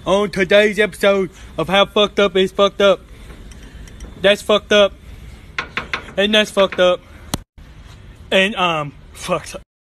on today's episode of How Fucked Up Is Fucked Up. That's fucked up. And that's fucked up. And, fucked up.